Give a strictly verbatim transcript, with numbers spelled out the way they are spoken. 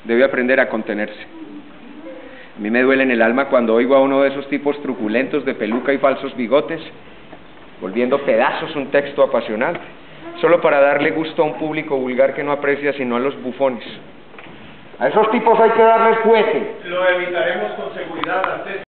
debe aprender a contenerse. A mí me duele en el alma cuando oigo a uno de esos tipos truculentos de peluca y falsos bigotes, volviendo pedazos un texto apasionante, solo para darle gusto a un público vulgar que no aprecia sino a los bufones. A esos tipos hay que darles fuete. Lo evitaremos con seguridad, Alteza.